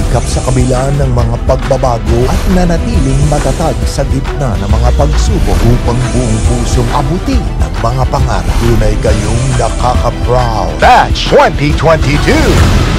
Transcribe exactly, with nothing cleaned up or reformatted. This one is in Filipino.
sumikap sa kabila ng mga pagbabago at nanatiling matatag sa gitna ng mga pagsubok upang buong pusong abutin ang mga pangarap. Tunay kayong nakaka-proud. Batch twenty twenty-two!